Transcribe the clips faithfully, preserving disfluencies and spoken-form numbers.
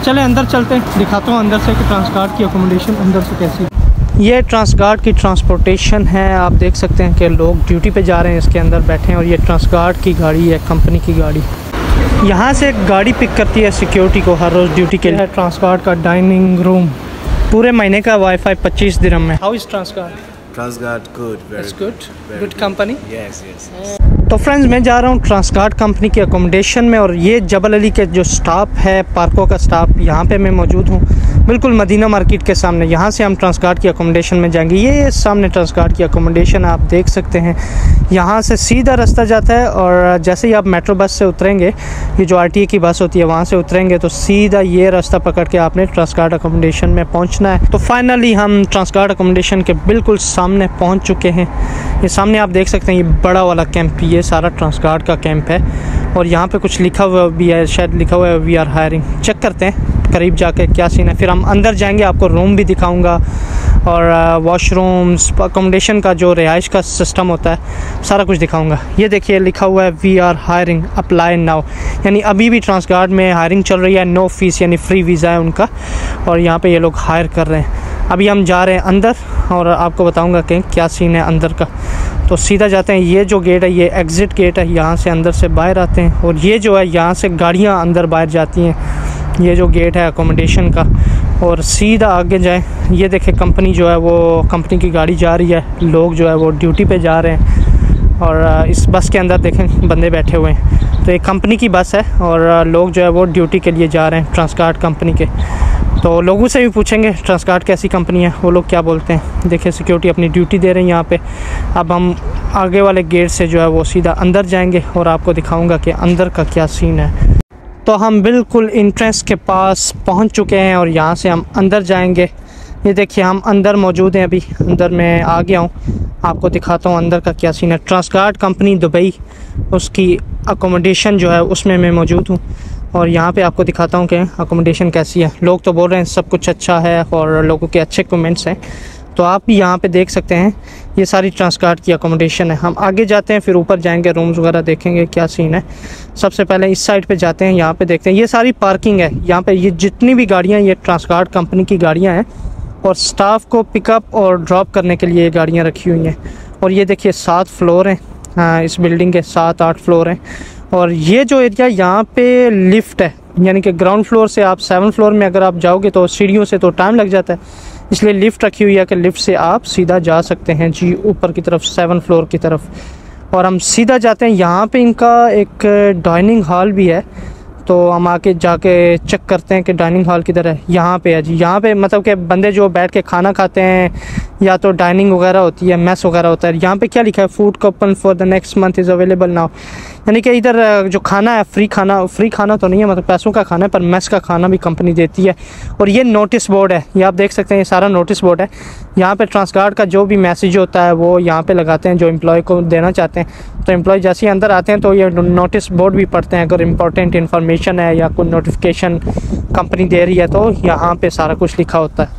चले अंदर चलते हैं, दिखाता हूँ अंदर से कि ट्रांसगार्ड की अकोमोडेशन अंदर से कैसी। ये ट्रांसगार्ड की ट्रांसपोर्टेशन है। आप देख सकते हैं कि लोग ड्यूटी पे जा रहे हैं, इसके अंदर बैठे हैं और ये ट्रांसगार्ड की गाड़ी है, कंपनी की गाड़ी। यहाँ से एक गाड़ी पिक करती है सिक्योरिटी को हर रोज़ ड्यूटी के लिए। ट्रांसगार्ड का डाइनिंग रूम पूरे महीने का वाईफाई पच्चीस दिरहम में। How is Transguard? Transguard good, very It's good, very good company. Yes, yes. yes. तो फ्रेंड्स मैं जा रहा हूँ ट्रांसगार्ड कंपनी की अकोमोडेशन में और ये जबल अली के जो स्टाफ है, पार्को का स्टाफ, यहाँ पे मैं मौजूद हूँ बिल्कुल मदीना मार्केट के सामने। यहाँ से हम ट्रांसगार्ड की अकोमोडेशन में जाएंगे। ये सामने ट्रांसगार्ड की अकोमोडेशन आप देख सकते हैं। यहाँ से सीधा रास्ता जाता है और जैसे ही आप मेट्रो बस से उतरेंगे, ये जो आरटीए की बस होती है वहाँ से उतरेंगे तो सीधा ये रास्ता पकड़ के आपने ट्रांसगार्ड अकोमोडेशन में पहुँचना है। तो फाइनली हम ट्रांसगार्ड अकोमोडेशन के बिल्कुल सामने पहुँच चुके हैं। ये सामने आप देख सकते हैं ये बड़ा वाला कैंप, ये सारा ट्रांसगार्ड का कैंप है और यहाँ पे कुछ लिखा हुआ भी है, शायद लिखा हुआ है वी आर हायरिंग। चेक करते हैं करीब जाके क्या सीन है, फिर हम अंदर जाएंगे, आपको रूम भी दिखाऊंगा और वॉशरूम्स, अकोमोडेशन का जो रिहाइश का सिस्टम होता है सारा कुछ दिखाऊंगा। ये देखिए लिखा हुआ है we are hiring apply now, यानी अभी भी ट्रांसगार्ड में हायरिंग चल रही है, नो फीस यानी फ्री वीज़ा है उनका और यहाँ पे ये लोग हायर कर रहे हैं। अभी हम जा रहे हैं अंदर और आपको बताऊंगा कि क्या सीन है अंदर का। तो सीधा जाते हैं, ये जो गेट है ये एग्ज़िट गेट है, यहाँ से अंदर से बाहर आते हैं और ये जो है यहाँ से गाड़ियाँ अंदर बाहर जाती हैं। ये जो गेट है अकोमोडेशन का और सीधा आगे जाएं, ये देखें कंपनी जो है वो कंपनी की गाड़ी जा रही है, लोग जो है वो ड्यूटी पे जा रहे हैं और इस बस के अंदर देखें बंदे बैठे हुए हैं। तो एक कंपनी की बस है और लोग जो है वो ड्यूटी के लिए जा रहे हैं ट्रांसगार्ड कंपनी के। तो लोगों से भी पूछेंगे ट्रांसगार्ड कैसी कंपनी है, वो लोग क्या बोलते हैं। देखिए सिक्योरिटी अपनी ड्यूटी दे रहे हैं यहाँ पे। अब हम आगे वाले गेट से जो है वो सीधा अंदर जाएंगे और आपको दिखाऊंगा कि अंदर का क्या सीन है। तो हम बिल्कुल एंट्रेंस के पास पहुँच चुके हैं और यहाँ से हम अंदर जाएंगे। ये देखिए हम अंदर मौजूद हैं, अभी अंदर मैं आ गया हूँ, आपको दिखाता हूँ अंदर का क्या सीन है। ट्रांसगार्ड कंपनी दुबई, उसकी अकोमोडेशन जो है उसमें मैं मौजूद हूँ और यहाँ पे आपको दिखाता हूँ कि अकोमोडेशन कैसी है। लोग तो बोल रहे हैं सब कुछ अच्छा है और लोगों के अच्छे कमेंट्स हैं, तो आप भी यहाँ पे देख सकते हैं। ये सारी ट्रांसगार्ड की अकोमोडेशन है। हम आगे जाते हैं, फिर ऊपर जाएंगे, रूम्स वगैरह देखेंगे क्या सीन है। सबसे पहले इस साइड पे जाते हैं, यहाँ पे देखते हैं ये सारी पार्किंग है। यहाँ पे ये जितनी भी गाड़ियाँ, ये ट्रांसगार्ड कंपनी की गाड़ियाँ हैं और स्टाफ को पिकअप और ड्रॉप करने के लिए ये गाड़ियाँ रखी हुई हैं। और ये देखिए सात फ्लोर हैं, हाँ इस बिल्डिंग के सात आठ फ्लोर हैं और ये जो एरिया यहाँ पे लिफ्ट है, यानी कि ग्राउंड फ्लोर से आप सेवन फ्लोर में अगर आप जाओगे तो सीढ़ियों से तो टाइम लग जाता है, इसलिए लिफ्ट रखी हुई है कि लिफ्ट से आप सीधा जा सकते हैं जी ऊपर की तरफ, सेवन फ्लोर की तरफ। और हम सीधा जाते हैं, यहाँ पे इनका एक डाइनिंग हॉल भी है, तो हम आके जाके चेक करते हैं कि डाइनिंग हॉल किधर है। यहाँ पे है जी, यहाँ पे मतलब कि बंदे जो बैठ के खाना खाते हैं या तो डाइनिंग वगैरह होती है, मैस वगैरह होता है। यहाँ पे क्या लिखा है, food coupon for the next month is available now, यानी कि इधर जो खाना है फ्री खाना, फ्री खाना तो नहीं है मतलब पैसों का खाना है, पर मैस का खाना भी कंपनी देती है। और ये नोटिस बोर्ड है, ये आप देख सकते हैं, ये सारा नोटिस बोर्ड है। यहाँ पे ट्रांसगार्ड का जो भी मैसेज होता है वो यहाँ पे लगाते हैं जो एम्प्लॉय को देना चाहते हैं। तो एम्प्लॉय जैसे ही अंदर आते हैं तो ये नोटिस बोर्ड भी पढ़ते हैं, अगर इम्पोर्टेंट इन्फॉर्मेशन है या कोई नोटिफिकेशन कंपनी दे रही है तो यहाँ पे सारा कुछ लिखा होता है।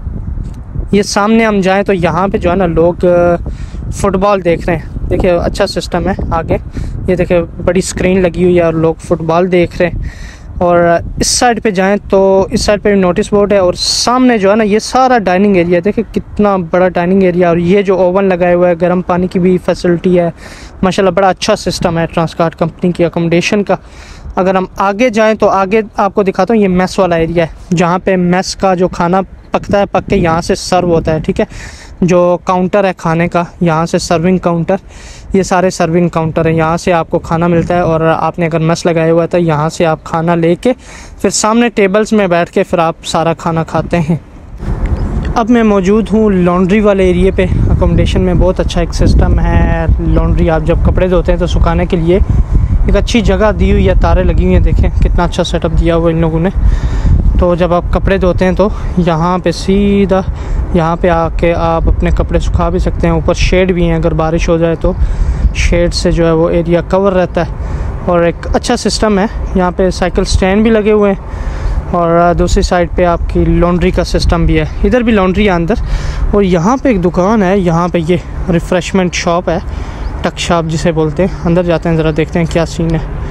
ये सामने हम जाएं तो यहाँ पे जो है ना लोग फुटबॉल देख रहे हैं। देखिए अच्छा सिस्टम है आगे, ये देखिए बड़ी स्क्रीन लगी हुई है और लोग फुटबॉल देख रहे हैं। और इस साइड पे जाएं तो इस साइड पे भी नोटिस बोर्ड है और सामने जो है ना ये सारा डाइनिंग एरिया, देखिए कितना बड़ा डाइनिंग एरिया। और ये जो ओवन लगाया हुआ है, गर्म पानी की भी फैसिलिटी है, माशाल्लाह बड़ा अच्छा सिस्टम है ट्रांसगार्ड कंपनी की अकोमोडेशन का। अगर हम आगे जाएं तो आगे आपको दिखाता हूँ, ये मेस वाला एरिया है जहाँ पे मेस का जो खाना पकता है, पक के यहाँ से सर्व होता है, ठीक है। जो काउंटर है खाने का, यहाँ से सर्विंग काउंटर, ये सारे सर्विंग काउंटर है, यहाँ से आपको खाना मिलता है। और आपने अगर मेस लगाया हुआ है तो यहाँ से आप खाना लेके फिर सामने टेबल्स में बैठ के फिर आप सारा खाना खाते हैं। अब मैं मौजूद हूँ लॉन्ड्री वाले एरिए पे। अकोमोडेशन में बहुत अच्छा एक सिस्टम है लॉन्ड्री, आप जब कपड़े धोते हैं तो सुखाने के लिए एक अच्छी जगह दी हुई है, तारे लगी हुई हैं, देखें कितना अच्छा सेटअप दिया हुआ इन लोगों ने। तो जब आप कपड़े धोते हैं तो यहाँ पे सीधा यहाँ पे आके आप अपने कपड़े सुखा भी सकते हैं। ऊपर शेड भी हैं, अगर बारिश हो जाए तो शेड से जो है वो एरिया कवर रहता है। और एक अच्छा सिस्टम है, यहाँ पे साइकिल स्टैंड भी लगे हुए हैं और दूसरी साइड पे आपकी लॉन्ड्री का सिस्टम भी है। इधर भी लॉन्ड्री है अंदर। और यहाँ पे एक दुकान है, यहाँ पे ये रिफ़्रेशमेंट शॉप है, टक शॉप जिसे बोलते हैं। अंदर जाते हैं ज़रा देखते हैं क्या सीन है।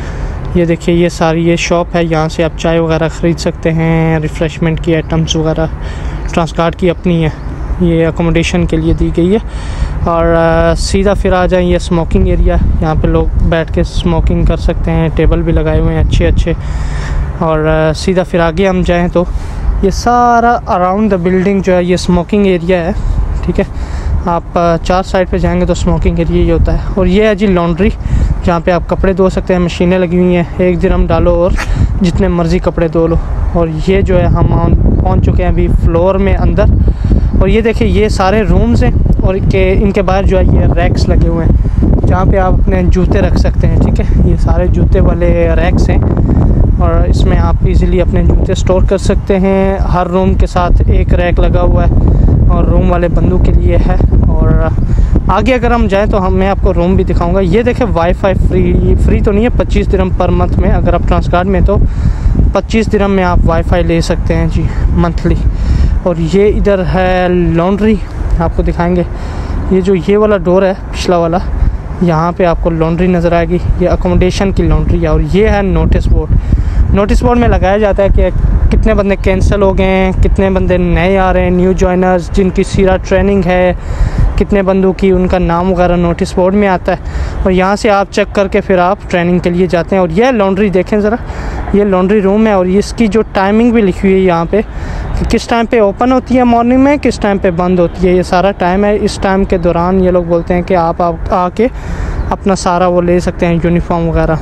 ये देखिए ये सारी ये शॉप है, यहाँ से आप चाय वगैरह ख़रीद सकते हैं, रिफ़्रेशमेंट की आइटम्स वगैरह ट्रांसगार्ड की अपनी है, ये अकोमोडेशन के लिए दी गई है। और आ, सीधा फिर आ जाए ये स्मोकिंग एरिया, यहाँ पे लोग बैठ के स्मोकिंग कर सकते हैं, टेबल भी लगाए हुए हैं अच्छे अच्छे। और आ, सीधा फिर आगे हम जाएं तो ये सारा अराउंड द बिल्डिंग जो है ये स्मोकिंग एरिया है, ठीक है। आप आ, चार साइड पे जाएंगे तो स्मोकिंग एरिया ही होता है। और ये है जी लॉन्ड्री, जहाँ पे आप कपड़े धो सकते हैं, मशीनें लगी हुई हैं, एक दिरहम डालो और जितने मर्ज़ी कपड़े धो लो। और ये जो है हम पहुँच चुके हैं अभी फ्लोर में अंदर। और ये देखिए ये सारे रूम्स हैं और इनके इनके बाहर जो है ये रैक्स लगे हुए हैं, जहाँ पे आप अपने जूते रख सकते हैं, ठीक है। ये सारे जूते वाले रैक्स हैं और इसमें आप इजीली अपने जूते स्टोर कर सकते हैं। हर रूम के साथ एक रैक लगा हुआ है और रूम वाले बंदों के लिए है। और आगे अगर हम जाएँ तो हम मैं आपको रूम भी दिखाऊँगा। ये देखें वाईफाई फ्री फ्री तो नहीं है, पच्चीस दिरहम पर मंथ में, अगर आप ट्रांसगार्ड में तो पच्चीस दिरहम में आप वाईफाई ले सकते हैं जी मंथली। और ये इधर है लॉन्ड्री, आपको दिखाएंगे। ये जो ये वाला डोर है पिछला वाला, यहाँ पे आपको लॉन्ड्री नज़र आएगी, ये अकोमोडेशन की लॉन्ड्री है। और ये है नोटिस बोर्ड। नोटिस बोर्ड में लगाया जाता है कि कितने बंदे कैंसिल हो गए हैं, कितने बंदे नए आ रहे हैं, न्यू जॉइनर्स जिनकी सीरा ट्रेनिंग है, कितने बंदों की उनका नाम वगैरह नोटिस बोर्ड में आता है। और यहाँ से आप चेक करके फिर आप ट्रेनिंग के लिए जाते हैं। और यह लॉन्ड्री देखें ज़रा, ये लॉन्ड्री रूम है और इसकी जो टाइमिंग भी लिखी हुई है यहाँ पे कि किस टाइम पे ओपन होती है मॉर्निंग में, किस टाइम पे बंद होती है, ये सारा टाइम है। इस टाइम के दौरान ये लोग बोलते हैं कि आप आके अपना सारा वो ले सकते हैं यूनिफॉर्म वगैरह।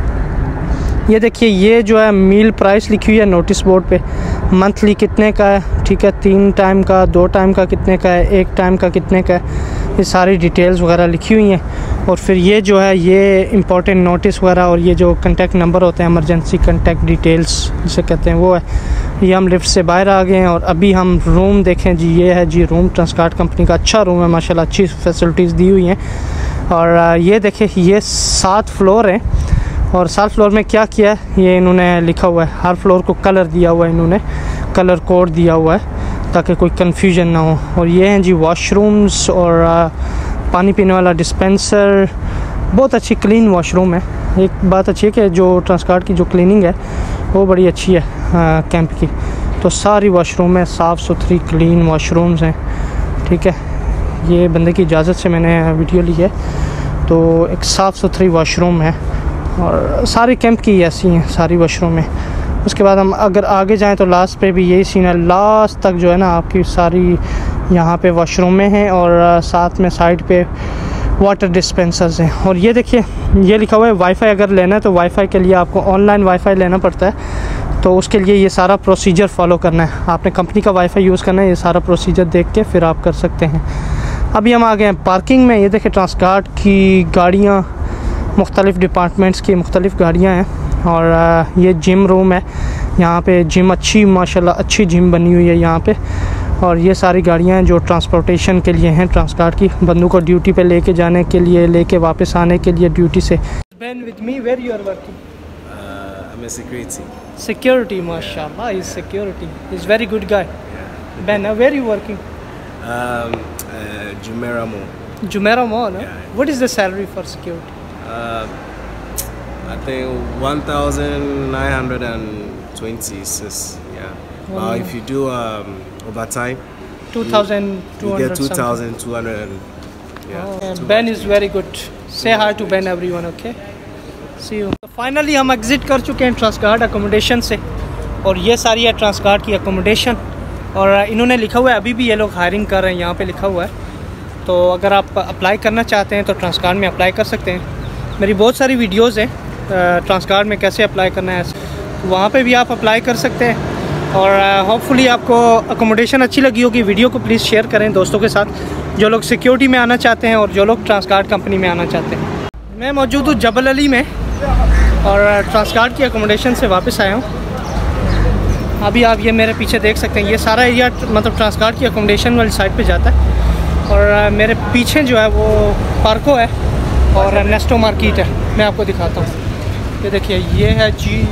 ये देखिए ये जो है मील प्राइस लिखी हुई है नोटिस बोर्ड पे, मंथली कितने का है, ठीक है, तीन टाइम का, दो टाइम का कितने का है, एक टाइम का कितने का है, ये सारी डिटेल्स वगैरह लिखी हुई हैं। और फिर ये जो है ये इंपॉर्टेंट नोटिस वगैरह और ये जो कंटेक्ट नंबर होते हैं, इमरजेंसी कंटेक्ट डिटेल्स जिसे कहते हैं, वो है। ये हम लिफ्ट से बाहर आ गए हैं और अभी हम रूम देखें जी, ये है जी रूम, ट्रांसगार्ड कंपनी का अच्छा रूम है माशाल्लाह, अच्छी फैसिलिटीज़ दी हुई हैं। और ये देखें ये सात फ्लोर हैं और सात फ्लोर में क्या किया है ये इन्होंने लिखा हुआ है, हर फ्लोर को कलर दिया हुआ है, इन्होंने कलर कोड दिया हुआ है ताकि कोई कन्फ्यूजन ना हो। और ये हैं जी वॉशरूम्स और पानी पीने वाला डिस्पेंसर, बहुत अच्छी क्लीन वॉशरूम है। एक बात अच्छी है कि जो ट्रांसगार्ड की जो क्लीनिंग है वो बड़ी अच्छी है कैंप की, तो सारी वॉशरूम है साफ़ सुथरी क्लीन वॉशरूम्स हैं, ठीक है। ये बंदे की इजाज़त से मैंने वीडियो ली है, तो एक साफ़ सुथरी वॉशरूम है और सारी कैंप की ऐसी हैं सारी वॉशरूम में। उसके बाद हम अगर आगे जाएं तो लास्ट पे भी यही सीन है, लास्ट तक जो है ना आपकी सारी यहाँ पे वॉशरूमें हैं और साथ में साइड पे वाटर डिस्पेंसर्स हैं। और ये देखिए ये लिखा हुआ है वाईफाई अगर लेना है तो वाईफाई के लिए आपको ऑनलाइन वाईफाई लेना पड़ता है, तो उसके लिए ये सारा प्रोसीजर फॉलो करना है, आपने कंपनी का वाईफाई यूज़ करना है, ये सारा प्रोसीजर देख के फिर आप कर सकते हैं। अभी हम आ गए हैं पार्किंग में। ये देखिए ट्रांसगार्ड की गाड़ियाँ, मुख्तलिफ़ डिपार्टमेंट्स की मुख्तलिफ़ गाड़ियाँ हैं। और ये जिम रूम है, यहाँ पे जिम अच्छी माशाल्लाह अच्छी जिम बनी हुई है यहाँ पे। और ये सारी गाड़ियाँ हैं जो ट्रांसपोर्टेशन के लिए हैं, ट्रांसगार्ड की बंदों को ड्यूटी पे लेके जाने के लिए, लेके वापस आने के लिए ड्यूटी से। Ben with me, where you are working? Uh, I'm a security. Security, mashallah, he's security. He's very good guy. Yeah. Ben, uh, where are you working? Um, uh, Jumeirah Mall. Jumeirah Mall, huh? Yeah. What is the salary for security? Uh, I think one thousand nine hundred and twenty. Yeah. One Uh, if you do um, overtime, two thousand two you hundred get two thousand two hundred. Yeah. Oh, two Ben is very good. Say hi to Ben everyone, okay? See you. Finally हम exit कर चुके हैं Transguard accommodation से और ये सारी है Transguard की अकोमोडेशन। और इन्होंने लिखा हुआ है अभी भी ये लोग हायरिंग कर रहे हैं, यहाँ पे लिखा हुआ है। तो अगर आप अप्लाई करना चाहते हैं तो ट्रांसगार्ड में अप्लाई कर सकते हैं। मेरी बहुत सारी वीडियोस हैं ट्रांसगार्ड में कैसे अप्लाई करना है, वहाँ पे भी आप अप्लाई कर सकते हैं। और होपफुली आपको अकोमोडेशन अच्छी लगी होगी। वीडियो को प्लीज़ शेयर करें दोस्तों के साथ, जो लोग सिक्योरिटी में आना चाहते हैं और जो लोग ट्रांसगार्ड कंपनी में आना चाहते हैं। मैं मौजूद हूँ जबल अली में और ट्रांसगार्ड की अकोमोडेशन से वापस आया हूँ। अभी आप ये मेरे पीछे देख सकते हैं, ये सारा एरिया मतलब ट्रांसगार्ड की अकोमोडेशन वाली साइड पे जाता है। और मेरे पीछे जो है वो पार्को है और नेस्टो मार्केट है, मैं आपको दिखाता हूँ। ये देखिए ये है जी